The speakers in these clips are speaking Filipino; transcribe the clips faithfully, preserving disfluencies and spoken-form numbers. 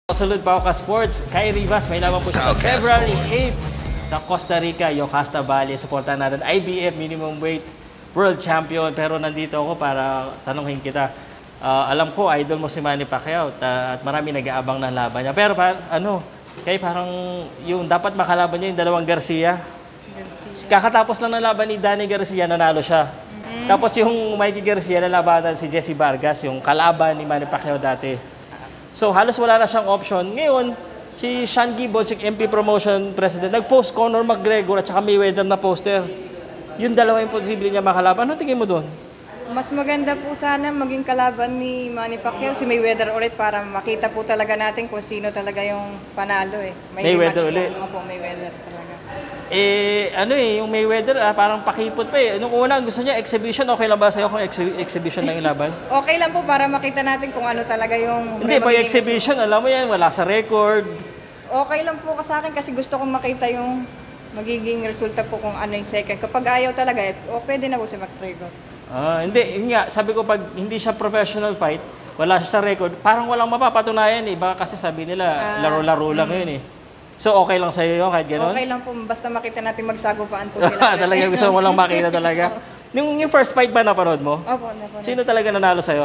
Pow Salud, POWCAST SPORTS. Kay Rivas, may laban po siya sa February eighth sa Costa Rica, Yocasta Valley. Supportan natin I B F minimum weight world champion. Pero nandito ako para tanungin kita. Uh, alam ko, idol mo si Manny Pacquiao at marami nag-aabang ng laban niya. Pero pa, ano, kay parang yung dapat makalaban niya yung dalawang Garcia. Garcia. Kakatapos lang ng laban ni Danny Garcia, nanalo siya. Mm-hmm. Tapos yung Mikey Garcia, nalabanan si Jesse Vargas, yung kalaban ni Manny Pacquiao dati. So halos wala na siyang option. Ngayon, si Sean Gibbons, yung M P Promotion President, nag-post Conor McGregor at saka Mayweather na poster. Yung dalawa yung posible niya makalaban. Ano tingin mo doon? Mas maganda po sana maging kalaban ni Manny Pacquiao, si Mayweather ulit para makita po talaga natin kung sino talaga yung panalo eh. May Mayweather ulit? Opo, Mayweather talaga. Eh, ano eh, yung Mayweather, ah, parang pakipot pa eh. Nung una, gusto niya exhibition. Okay lang ba sa'yo kung ex exhibition lang yung laban? Okay lang po para makita natin kung ano talaga yung... Hindi, pag exhibition, gusto. Alam mo yan, wala sa record. Okay lang po sa akin kasi gusto kong makita yung magiging resulta po kung ano yung second. Kapag ayaw talaga, eh, oh, pwede na po si McGregor. Ah, hindi, yun nga, sabi ko pag hindi siya professional fight, wala siya sa record, parang walang mapapatunayan eh. Baka kasi sabi nila, laro-laro ah, lang mm. yun eh. So okay lang sa'yo yun kahit gano'n? Okay lang po, basta makita natin magsagupaan po sila. Talaga gusto mo lang makita talaga. Yung, yung first fight ba napanood mo? Opo, napanood. Sino talaga nanalo sa'yo?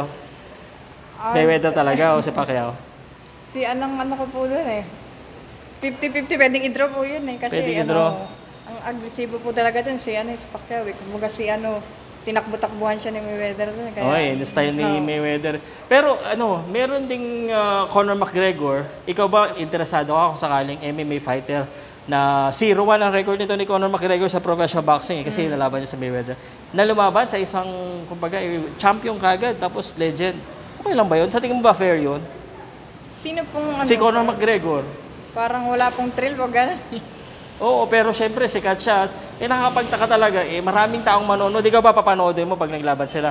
Uh, Mayweather talaga o si Pacquiao? Si anong ano ko po doon eh. fifty fifty, pwedeng i-draw po yun eh. Kasi ano, ang agresibo po talaga doon si, ano, si Pacquiao eh. Kumbaga si ano, tinakbo-takbuhan siya ni Mayweather doon. Kaya, okay, the style ni oh. Mayweather. Pero ano, meron ding uh, Conor McGregor. Ikaw ba interesado ka kung sakaling M M A fighter na zero one ang record nito ni Conor McGregor sa professional boxing eh, kasi mm. nalaban niya sa Mayweather. Na lumaban sa isang, kumbaga, champion kagad, tapos legend. Okay lang ba yun? Sa tingin mo ba fair yun? Sino pong ano? Si Conor McGregor. Parang wala pong thrill o gano'n. Oo, pero syempre sikat siya. Eh nakakapagtaka talaga eh, maraming taong manonood. Di ka ba papanoodin mo pag naglaban sila?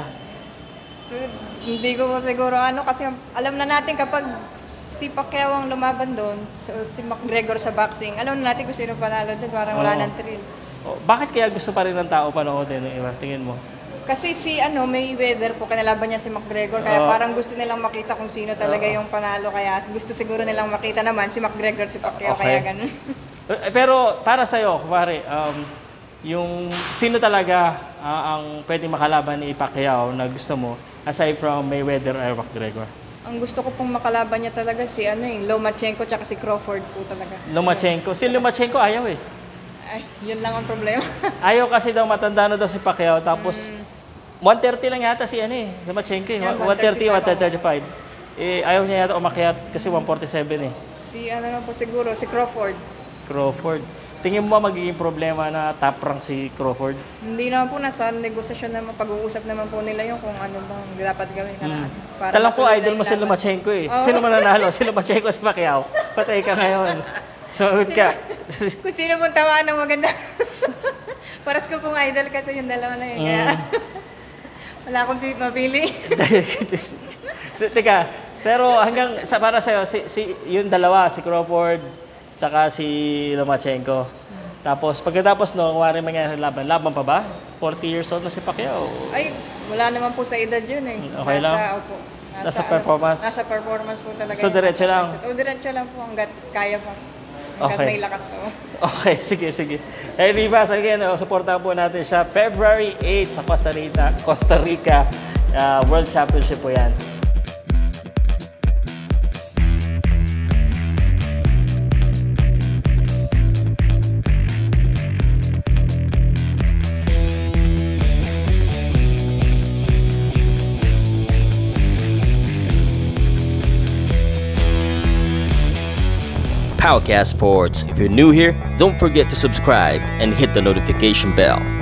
Hindi ko po siguro ano kasi alam na natin kapag si Pacquiao ang lumaban doon, so, si McGregor sa boxing, alam na natin kung sino panalo doon, parang wala nang thrill. Oh, bakit kaya gusto pa rin ng tao panoodin ng iba? Tingin mo? Kasi si ano, Mayweather po, kanalaban niya si McGregor, kaya oh. parang gusto nilang makita kung sino talaga oh. yung panalo, kaya gusto siguro nilang makita naman si McGregor, si Pacquiao, okay. Kaya ganun. Pero para sa'yo, kumari, um, yung sino talaga uh, ang pwedeng makalaban ni Pacquiao na gusto mo aside from Mayweather or McGregor? Ang gusto ko pong makalaban niya talaga si ano eh, Lomachenko tsaka si Crawford po talaga. Lomachenko? Si Lomachenko ayaw eh. Ay, yun lang ang problema. Ayaw kasi daw, matanda na daw si Pacquiao, tapos mm. one thirty lang yata si ano eh, Lomachenko eh, yeah, one thirty, one thirty-five. Eh, ayaw niya yata umakyat kasi one forty-seven eh. Si ano na po siguro, si Crawford. Crawford. Tingin mo ba magiging problema na top rank si Crawford? Hindi naman po, nasa negosasyon naman, pag-uusap naman po nila yung kung ano bang dapat gawin. Hmm. Talang po, idol mo si Lomachenko eh. Oh. Sino mananalo? Si Lomachenko, si Pacquiao. Patay ka ngayon. Sumunod ka. Kung sino pong tamaan ng maganda. Paras ko pong idol kasi yung dalawa na yun. Kaya wala akong mapili. Teka, pero hanggang sa para sa'yo, si, si, yung dalawa, si Crawford, tsaka si Lomachenko. Hmm. Tapos pagkatapos no, kung wari mangyari laban, laban pa ba? forty years old na si Pacquiao. Ay, wala naman po sa edad yun eh. Okay nasa, lang? Opo, nasa, nasa performance? Ano, nasa performance po talaga. So diretso lang? O diretso lang po hanggat kaya pa. Hanggat okay. may lakas pa. Okay, sige, sige. Hey Rivas, again, oh, supportahan po natin siya. February eighth sa Costa Rica, Costa Rica uh, World Championship po yan. POWCAST Sports. If you're new here, don't forget to subscribe and hit the notification bell.